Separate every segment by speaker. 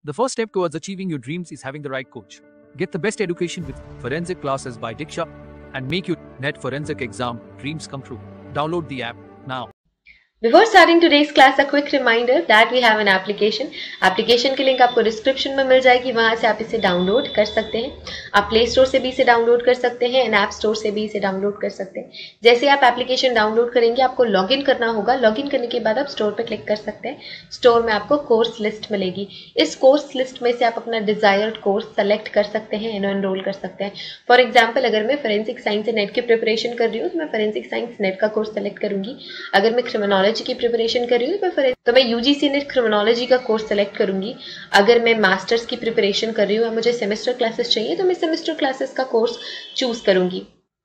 Speaker 1: The first step towards achieving your dreams is having the right coach. Get the best education with forensic classes by Diksha and make your NET forensic exam dreams come true. Download the app now.
Speaker 2: Before starting today's class, a quick reminder that we have an application. Application की link आपको description में मिल जाएगी, वहां से आप इसे download कर सकते हैं. आप प्ले स्टोर से भी इसे डाउनलोड कर सकते हैं एंड ऐप स्टोर से भी इसे डाउनलोड कर सकते हैं. जैसे आप एप्लीकेशन डाउनलोड करेंगे आपको लॉगिन करना होगा. लॉगिन करने के बाद आप स्टोर पर क्लिक कर सकते हैं. स्टोर में आपको कोर्स लिस्ट मिलेगी. इस कोर्स लिस्ट में से आप अपना डिजायर्ड कोर्स सेलेक्ट कर सकते हैं एंड एनरोल कर सकते हैं. फॉर एग्जाम्पल, अगर मैं फोरेंसिक साइंस नेट की प्रिपरेशन कर रही हूँ तो मैं फोरेंसिक साइंस नेट का कोर्स सेलेक्ट करूंगी. अगर मैं क्रिमिनोलॉजी की प्रिपरेशन कर रही हूँ तो मैं यूजीसी नेट क्रिमिनोलॉजी का कोर्स सेलेक्ट करूंगी. अगर मैं मास्टर्स की प्रिपरेशन कर रही हूँ और मुझे सेमेस्टर क्लासेस चाहिए तो मैं सेमेस्टर क्लासेस का कोर्स चूज करूंगी.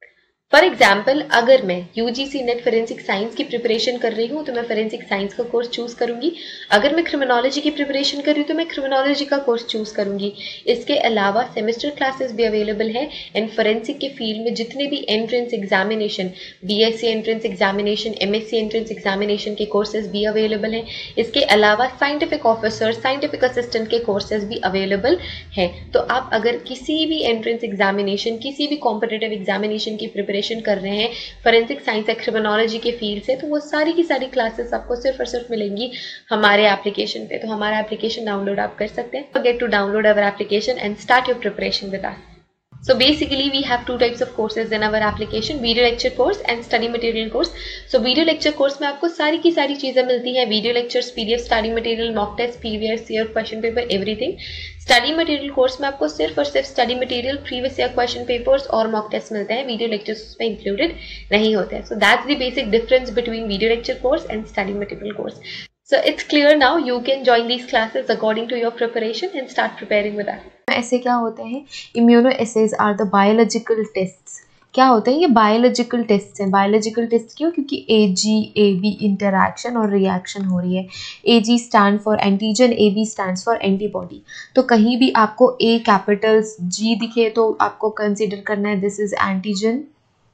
Speaker 2: फॉर एग्जाम्पल, अगर मैं यूजीसी नेट फोरेंसिक साइंस की प्रिपरेशन कर रही हूँ तो मैं फोरेंसिक साइंस का कोर्स चूज करूंगी. अगर मैं क्रिमिनोलॉजी की प्रिपरेशन कर रही हूँ तो मैं क्रिमिनोलॉजी का कोर्स चूज करूंगी. इसके अलावा सेमेस्टर क्लासेस भी अवेलेबल है एंड फोरेंसिक के फील्ड में जितने भी entrance examination, BSc entrance examination, MSc entrance examination के कोर्सेज भी अवेलेबल हैं. इसके अलावा साइंटिफिक ऑफिसर, साइंटिफिक असिस्टेंट के कोर्सेज भी अवेलेबल हैं. तो आप अगर किसी भी एंट्रेंस एग्जामिनेशन, किसी भी कॉम्पिटिटिव एग्जामिनेशन की प्रिपरेशन कर रहे हैं फोरेंसिक साइंस या क्रिमिनोलॉजी के फील्ड से, तो वो सारी की सारी क्लासेस आपको सिर्फ और सिर्फ मिलेंगी हमारे एप्लीकेशन पे. तो हमारा एप्लीकेशन डाउनलोड आप कर सकते हैं. Forget to download our application and start your preparation with us. So basically we have two types of courses in our application, video lecture course and study material course. So video lecture course में आपको सारी की सारी चीजें मिलती हैं. Video lectures, PDF, study material, mock test, previous year question paper, everything. Study material course में आपको सिर्फ और सिर्फ study material, previous year question papers और मॉक टेस्ट मिलते हैं. वीडियो लेक्चर्स उसमें इंक्लूडेड नहीं होते हैं. So that's the basic difference between video lecture course and study material course. So it's clear now. You can join these classes according to your preparation and start preparing with us.
Speaker 3: ऐसे क्या होते हैं? Immunoassays are the biological tests. क्या होते हैं? ये biological test हैं. Biological test क्यों? क्योंकि AG-AB इंटरैक्शन और रिएक्शन हो रही है. AG stand for antigen, AB stand for antibody. तो कहीं भी आपको A कैपिटल्स G दिखे तो आपको कंसिडर करना है दिस इज एंटीजन,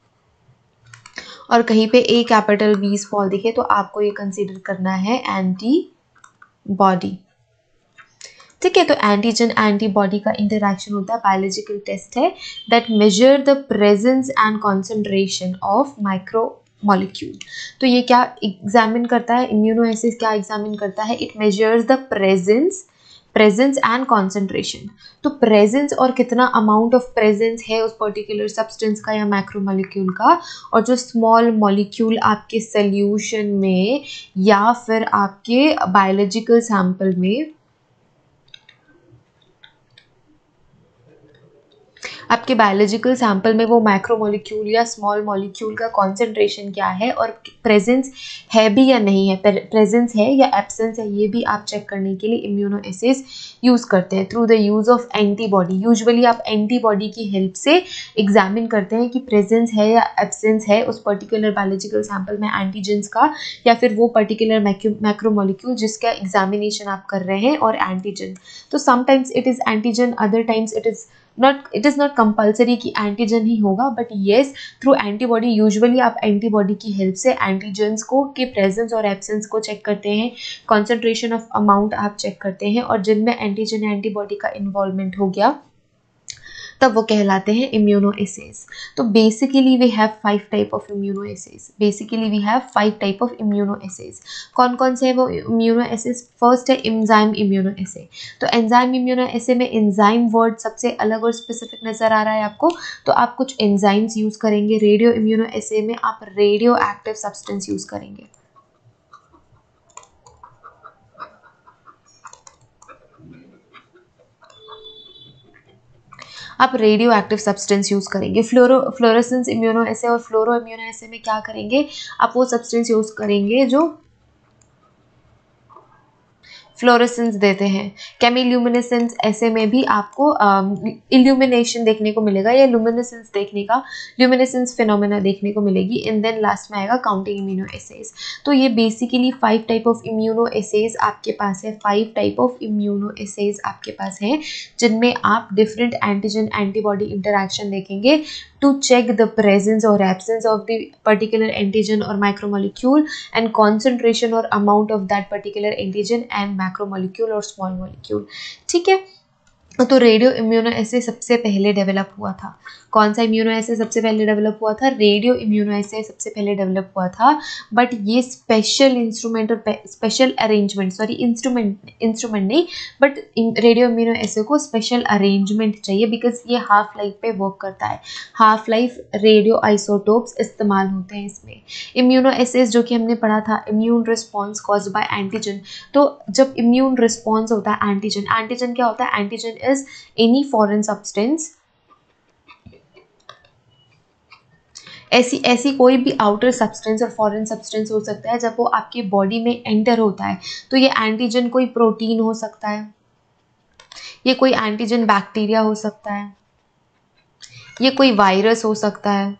Speaker 3: और कहीं पे A कैपिटल B स्मॉल दिखे तो आपको ये कंसीडर करना है एंटीबॉडी. ठीक है, तो एंटीजन एंटीबॉडी का इंटरैक्शन होता है, बायोलॉजिकल टेस्ट है that measure the presence and concentration of micro molecule. तो ये क्या एग्जामिन करता है? इम्यूनो एसेज क्या एग्जामिन करता है? It measures the presence and concentration. तो प्रेजेंस और कितना अमाउंट ऑफ प्रेजेंस है उस पर्टिकुलर सब्सटेंस का या मैक्रोमोलिक्यूल का, और जो स्मॉल मॉलिक्यूल आपके सॉल्यूशन में या फिर आपके बायोलॉजिकल सैंपल में, आपके बायोलॉजिकल सैंपल में वो मैक्रोमोलिक्यूल या स्मॉल मॉलिक्यूल का कॉन्सेंट्रेशन क्या है और प्रेजेंस है भी या नहीं है, प्रेजेंस है या एब्सेंस है, ये भी आप चेक करने के लिए इम्यूनो एसेज यूज़ करते हैं through the use of antibody. Usually आप एंटीबॉडी की हेल्प से एग्जामिन करते हैं कि प्रेजेंस है या एब्सेंस है उस पर्टिकुलर बायोलॉजिकल सैंपल में एंटीजेंस का या फिर वो पर्टिकुलर मैक्रोमोलिक्यूल जिसका एग्जामिनेशन आप कर रहे हैं, और एंटीजन. तो sometimes it is antigen, other times it is not compulsory कि एंटीजन ही होगा, but yes through antibody usually आप एंटीबॉडी की हेल्प से एंटीजन्स को के प्रेजेंस और एब्सेंस को चेक करते हैं, कॉन्सेंट्रेशन ऑफ अमाउंट आप चेक करते हैं, और जिनमें एंटीजन एंटीबॉडी का इन्वॉल्वमेंट हो गया तब वो कहलाते हैं इम्यूनो एसेज. तो basically we have 5 type of immunoassays. कौन कौन से है वो इम्यूनो एसेज? फर्स्ट है एंजाइम इम्यूनो एसे. तो एंजाइम इम्यूनो एसे में एंजाइम वर्ड सबसे अलग और स्पेसिफिक नजर आ रहा है आपको, तो आप कुछ एंजाइम्स यूज करेंगे. रेडियो इम्यूनो एसे में आप रेडियो एक्टिव सब्सटेंस यूज करेंगे. आप रेडियो एक्टिव सब्सटेंस यूज करेंगे. फ्लोरोसेंस इम्यूनो एसे और फ्लोरो इम्यूनो एसे में क्या करेंगे? आप वो सब्सटेंस यूज करेंगे जो फ्लोरेसेंस देते हैं. केमिल्यूमिनेसेंस ऐसे में भी आपको इल्यूमिनेशन देखने को मिलेगा या लुमिनेसेंस देखने का ल्यूमिनेसेंस फिनोमेना देखने को मिलेगी. एंड देन लास्ट में आएगा काउंटिंग इम्यूनो एसेज. तो ये basically 5 type of immunoassays आपके पास है. 5 टाइप ऑफ इम्यूनो एसेज आपके पास हैं जिनमें आप डिफरेंट एंटीजन एंटीबॉडी इंटरैक्शन देखेंगे to check the presence or absence of the particular antigen or macromolecule and concentration or amount of that particular antigen and macromolecule और small molecule. ठीक है, तो radio immuno एसे सबसे पहले डेवलप हुआ था। कौन सा इम्यूनो एसे सबसे पहले डेवलप हुआ था? रेडियो इम्यूनो एसे सबसे पहले डेवलप हुआ था, बट ये स्पेशल इंस्ट्रूमेंट और स्पेशल अरेंजमेंट, सॉरी इंस्ट्रूमेंट नहीं, बट रेडियो इम्यूनो एसे को स्पेशल अरेंजमेंट चाहिए बिकॉज ये हाफ लाइफ पे वर्क करता है। हाफ लाइफ रेडियो आइसोटोप्स इस्तेमाल होते हैं इसमें। इम्यूनो एसेस जो कि हमने पढ़ा था, immune response caused by antigen. तो जब इम्यून रिस्पॉन्स होता है एंटीजन, एंटीजन क्या होता है? Antigen is any foreign substance, ऐसी कोई भी आउटर सब्सटेंस और फॉरेन सब्सटेंस हो सकता है जब वो आपके बॉडी में एंटर होता है। तो ये एंटीजन कोई प्रोटीन हो सकता है, ये कोई एंटीजन बैक्टीरिया हो सकता है, ये कोई वायरस हो सकता है,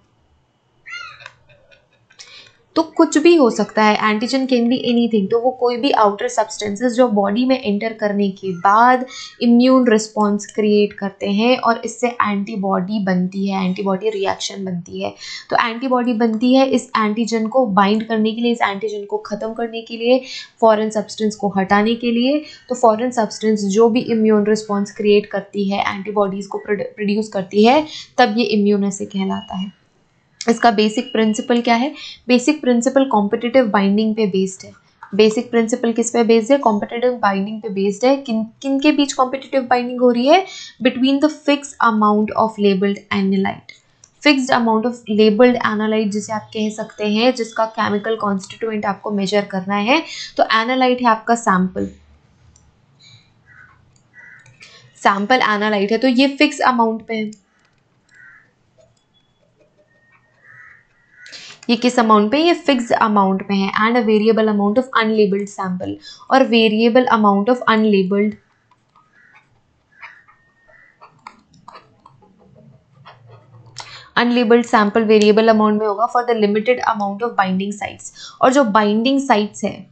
Speaker 3: तो कुछ भी हो सकता है। Antigen can be anything. तो वो कोई भी आउटर सब्सटेंसेस जो बॉडी में एंटर करने के बाद इम्यून रिस्पॉन्स क्रिएट करते हैं और इससे एंटीबॉडी बनती है, एंटीबॉडी रिएक्शन बनती है। तो एंटीबॉडी बनती है इस एंटीजन को बाइंड करने के लिए, इस एंटीजन को ख़त्म करने के लिए, फॉरेन सब्सटेंस को हटाने के लिए। तो फॉरेन सब्सटेंस जो भी इम्यून रिस्पॉन्स क्रिएट करती है, एंटीबॉडीज़ को प्रोड्यूस करती है, तब ये इम्यून एसे कहलाता है। इसका बेसिक प्रिंसिपल क्या है? बेसिक प्रिंसिपल कॉम्पिटिटिव बाइंडिंग पे बेस्ड है। बेसिक प्रिंसिपल किस पे बेस्ड है? कॉम्पिटिटिव बाइंडिंग पे बेस्ड है। किन के बीच कॉम्पिटिटिव बाइंडिंग हो रही है? Between the fix amount of labelled analyte. Fixed amount of labelled analyte जिसे आप कह सकते हैं, जिसका केमिकल कॉन्स्टिट्यूएंट आपको मेजर करना है। तो एनालाइट है आपका सैंपल, सैंपल एनालाइट है, तो ये फिक्स अमाउंट पे है। ये किस अमाउंट पे? ये फिक्स्ड अमाउंट पे है। And a variable amount of unlabelled sample, और variable amount of unlabelled sample variable amount में होगा for the limited amount of binding sites. और जो बाइंडिंग साइट्स है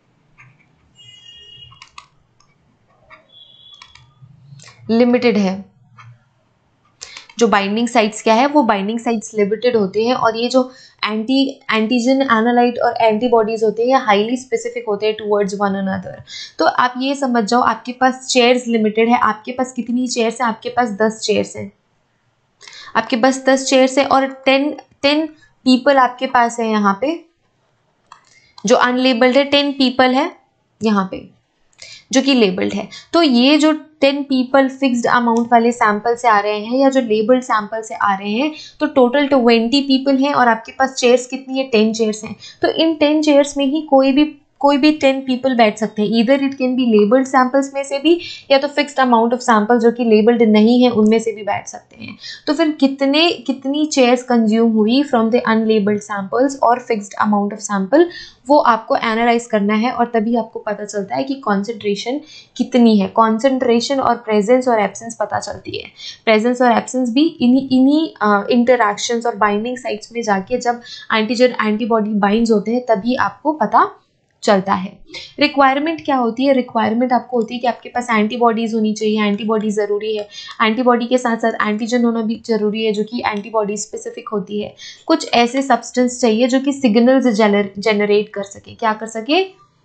Speaker 3: लिमिटेड है, जो बाइंडिंग साइट्स क्या है? वो बाइंडिंग साइट्स लिमिटेड होते हैं। और ये जो एंटीजन एनालाइट और एंटीबॉडीज होते हैं, ये हाईली स्पेसिफिक होते हैं टुवर्ड्स वन अनदर। तो आप ये समझ जाओ, आपके पास चेयर्स लिमिटेड है। आपके पास कितनी चेयर्स हैं? आपके पास 10 चेयर्स हैं। आपके पास 10 चेयर्स है और 10 पीपल आपके पास है यहाँ पे, जो अनलेबल्ड है। 10 पीपल है यहाँ पे जो कि लेबल्ड है। तो ये जो 10 पीपल फिक्स्ड अमाउंट वाले सैंपल से आ रहे हैं या जो लेबल्ड सैंपल से आ रहे हैं, तो टोटल 20 पीपल हैं और आपके पास चेयर्स कितनी है? 10 चेयर्स हैं। तो इन 10 चेयर्स में ही कोई भी 10 पीपल बैठ सकते हैं। Either it can be labelled samples में से भी, या तो फिक्स्ड अमाउंट ऑफ सैंपल जो कि लेबल्ड नहीं है उनमें से भी बैठ सकते हैं। तो फिर कितनी चेयर्स कंज्यूम हुई फ्रॉम द अनलेबल्ड सैंपल्स और फिक्स्ड अमाउंट ऑफ सैंपल, वो आपको एनालाइज करना है और तभी आपको पता चलता है कि कॉन्सेंट्रेशन कितनी है। कॉन्सेंट्रेशन और प्रेजेंस और एब्सेंस पता चलती है। प्रेजेंस और एब्सेंस भी इन्हीं इंटरैक्शंस और बाइंडिंग साइट्स में जाके जब एंटीजन एंटीबॉडी बाइंड्स होते हैं तभी आपको पता चलता है। रिक्वायरमेंट क्या होती है? रिक्वायरमेंट आपको होती है कि आपके पास एंटीबॉडीज होनी चाहिए। एंटीबॉडी ज़रूरी है। एंटीबॉडी के साथ साथ एंटीजन होना भी ज़रूरी है जो कि एंटीबॉडी स्पेसिफिक होती है। कुछ ऐसे सब्सटेंस चाहिए जो कि सिग्नल्स जनरेट कर सके। क्या कर सके?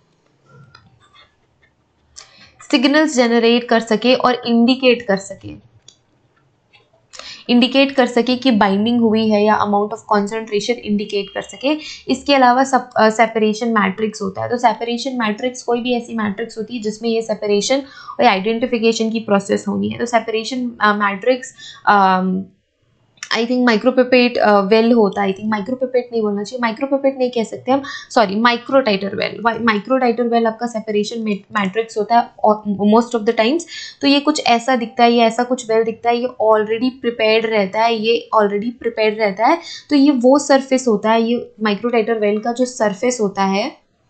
Speaker 3: सिग्नल्स जनरेट कर सके और इंडिकेट कर सके कि बाइंडिंग हुई है या अमाउंट ऑफ कॉन्सेंट्रेशन इंडिकेट कर सके। इसके अलावा सेपरेशन मैट्रिक्स होता है। तो सेपरेशन मैट्रिक्स कोई भी ऐसी मैट्रिक्स होती है जिसमें ये सेपरेशन और आइडेंटिफिकेशन की प्रोसेस होनी है। तो separation matrix I think micropipette well होता है। आई थिंक माइक्रोपिपेट नहीं बोलना चाहिए, माइक्रोपिपेट नहीं कह सकते हम, sorry, microtiter well. Microtiter well आपका सेपरेशन मैट्रिक्स होता है मोस्ट ऑफ द टाइम्स। तो ये कुछ ऐसा दिखता है, ये ऐसा कुछ वेल दिखता है, ये ऑलरेडी प्रिपेयर्ड रहता है। तो ये वो सरफेस होता है, ये माइक्रोटाइटर वेल का जो सरफेस होता है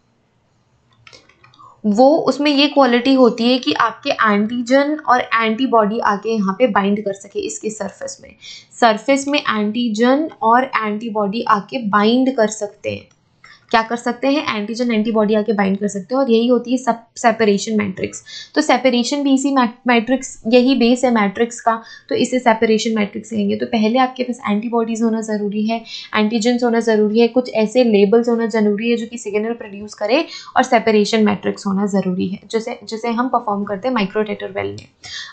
Speaker 3: वो, उसमें ये क्वालिटी होती है कि आपके एंटीजन और एंटीबॉडी आके यहाँ पे बाइंड कर सके। इसके सरफेस में एंटीजन और एंटीबॉडी आके बाइंड कर सकते हैं। क्या कर सकते हैं, एंटीजन एंटीबॉडी आके बाइंड कर सकते हैं, और यही होती है सब सेपरेशन मैट्रिक्स। तो सेपरेशन भी इसी मैट्रिक्स, यही बेस है मैट्रिक्स का, तो इसे सेपरेशन मैट्रिक्स कहेंगे। तो पहले आपके पास एंटीबॉडीज होना ज़रूरी है, एंटीजन्स होना ज़रूरी है, कुछ ऐसे लेबल्स होना ज़रूरी है जो कि सिग्नल प्रोड्यूस करे, और सेपरेशन मैट्रिक्स होना ज़रूरी है, जैसे हम परफॉर्म करते हैं माइक्रोटेटरवेल में।